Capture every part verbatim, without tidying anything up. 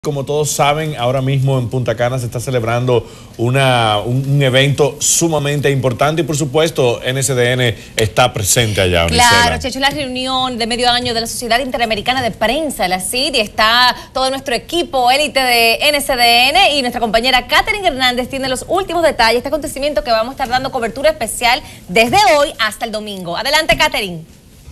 Como todos saben, ahora mismo en Punta Cana se está celebrando una, un, un evento sumamente importante y por supuesto N S D N está presente allá. Claro, Checho, la reunión de medio año de la Sociedad Interamericana de Prensa, la C I D, y está todo nuestro equipo élite de N S D N y nuestra compañera Catherine Hernández tiene los últimos detalles de este acontecimiento que vamos a estar dando cobertura especial desde hoy hasta el domingo. Adelante, Catherine.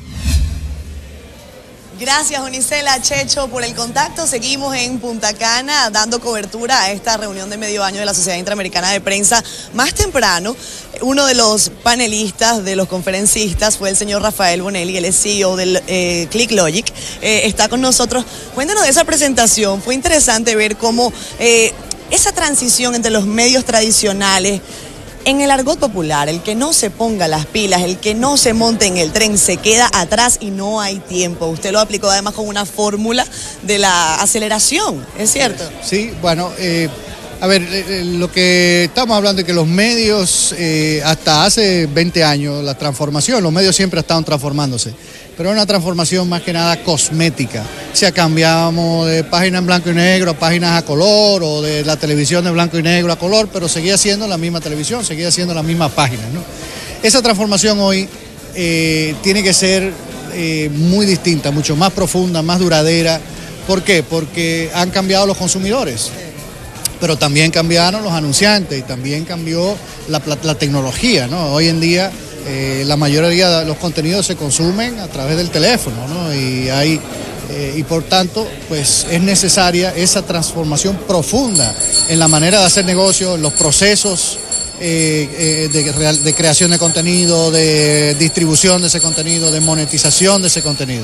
Gracias, Onicela, Checho, por el contacto. Seguimos en Punta Cana dando cobertura a esta reunión de medio año de la Sociedad Interamericana de Prensa. Más temprano, uno de los panelistas, de los conferencistas, fue el señor Rafael Bonelli, el C E O del eh, ClickLogic. Eh, está con nosotros. Cuéntanos de esa presentación. Fue interesante ver cómo eh, esa transición entre los medios tradicionales. En el argot popular, el que no se ponga las pilas, el que no se monte en el tren, se queda atrás y no hay tiempo. Usted lo aplicó además con una fórmula de la aceleración, ¿es cierto? Sí, bueno, eh, a ver, eh, lo que estamos hablando es que los medios, eh, hasta hace veinte años, la transformación, los medios siempre estaban transformándose, pero es una transformación más que nada cosmética. O sea, cambiamos de páginas en blanco y negro a páginas a color, o de la televisión de blanco y negro a color, pero seguía siendo la misma televisión, seguía siendo la misma página, ¿no? Esa transformación hoy eh, tiene que ser eh, muy distinta, mucho más profunda, más duradera. ¿Por qué? Porque han cambiado los consumidores, pero también cambiaron los anunciantes y también cambió la, la, la tecnología, ¿no? Hoy en día eh, la mayoría de los contenidos se consumen a través del teléfono, ¿no? Y hay Eh, y por tanto, pues es necesaria esa transformación profunda en la manera de hacer negocio, en los procesos eh, eh, de, real, de creación de contenido, de distribución de ese contenido, de monetización de ese contenido.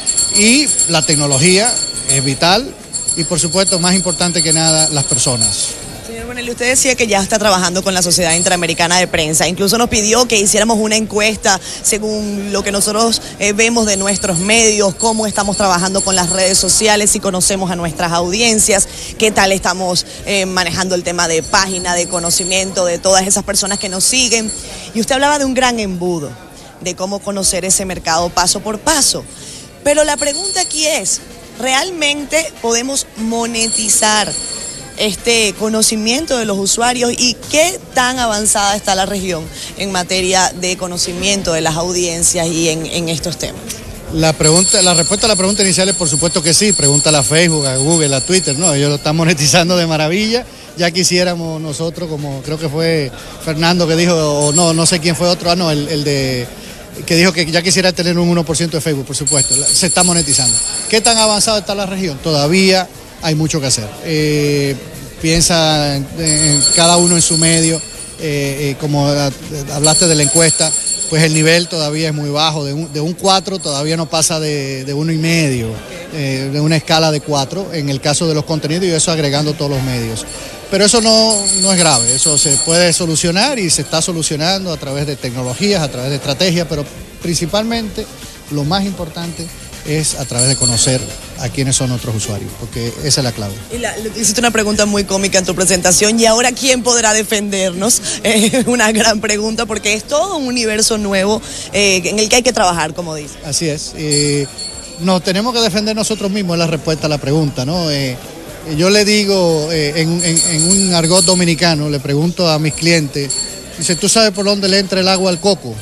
Y la tecnología es vital y por supuesto, más importante que nada, las personas. Señor Bonelli, usted decía que ya está trabajando con la Sociedad Interamericana de Prensa, incluso nos pidió que hiciéramos una encuesta según lo que nosotros eh, vemos de nuestros medios, cómo estamos trabajando con las redes sociales, si conocemos a nuestras audiencias, qué tal estamos eh, manejando el tema de página, de conocimiento de todas esas personas que nos siguen. Y usted hablaba de un gran embudo, de cómo conocer ese mercado paso por paso. Pero la pregunta aquí es, ¿realmente podemos monetizar este conocimiento de los usuarios y qué tan avanzada está la región en materia de conocimiento de las audiencias y en, en estos temas? La pregunta, la respuesta a la pregunta inicial es por supuesto que sí. Pregúntale a Facebook, a Google, a Twitter, no, ellos lo están monetizando de maravilla. Ya quisiéramos nosotros, como creo que fue Fernando que dijo, o no, no sé quién fue otro, ah no, el, el de que dijo que ya quisiera tener un uno por ciento de Facebook, por supuesto, se está monetizando. ¿Qué tan avanzada está la región? Todavía hay mucho que hacer. Eh, piensa en, en cada uno en su medio, eh, eh, como hablaste de la encuesta, pues el nivel todavía es muy bajo, de un, de un cuatro todavía no pasa de, de uno y medio, eh, de una escala de cuatro en el caso de los contenidos y eso agregando todos los medios. Pero eso no, no es grave, eso se puede solucionar y se está solucionando a través de tecnologías, a través de estrategias, pero principalmente lo más importante es a través de conocer a quiénes son nuestros usuarios, porque esa es la clave. Y la, hiciste una pregunta muy cómica en tu presentación, y ahora ¿quién podrá defendernos? Es eh, una gran pregunta, porque es todo un universo nuevo eh, en el que hay que trabajar, como dice. Así es, eh, nos tenemos que defender nosotros mismos, es la respuesta a la pregunta, ¿no? Eh, yo le digo, eh, en, en, en un argot dominicano, le pregunto a mis clientes, dice, ¿tú sabes por dónde le entra el agua al coco?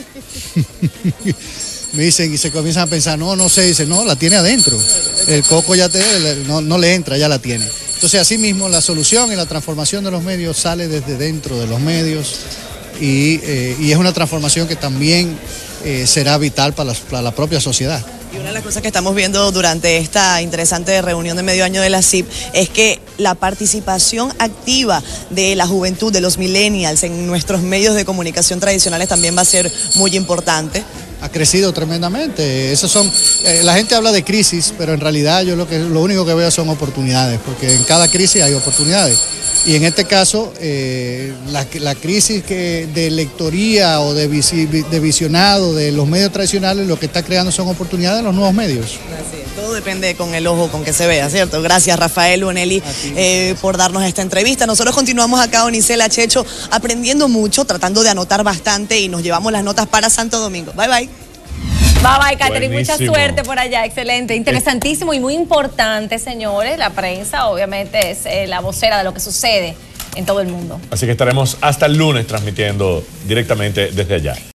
Me dicen y se comienzan a pensar, no, no sé, dice, no, la tiene adentro. El coco ya te, no, no le entra, ya la tiene. Entonces, así mismo, la solución y la transformación de los medios sale desde dentro de los medios y, eh, y es una transformación que también eh, será vital para la, para la propia sociedad. Y una de las cosas que estamos viendo durante esta interesante reunión de medio año de la C I P es que la participación activa de la juventud, de los millennials en nuestros medios de comunicación tradicionales también va a ser muy importante. Ha crecido tremendamente. Esos son, eh, la gente habla de crisis, pero en realidad yo lo, que, lo único que veo son oportunidades, porque en cada crisis hay oportunidades. Y en este caso, eh, la, la crisis que de lectoría o de, visi, de visionado de los medios tradicionales, lo que está creando son oportunidades en los nuevos medios. Así es, todo depende con el ojo con que se vea, ¿cierto? Gracias, Rafael Bonelli, eh, por darnos esta entrevista. Nosotros continuamos acá, Onicela, Checho, aprendiendo mucho, tratando de anotar bastante y nos llevamos las notas para Santo Domingo. Bye, bye. Bye bye, Catherine. Mucha Buenísimo. suerte por allá. Excelente. Interesantísimo y muy importante, señores. La prensa, obviamente, es eh, la vocera de lo que sucede en todo el mundo. Así que estaremos hasta el lunes transmitiendo directamente desde allá.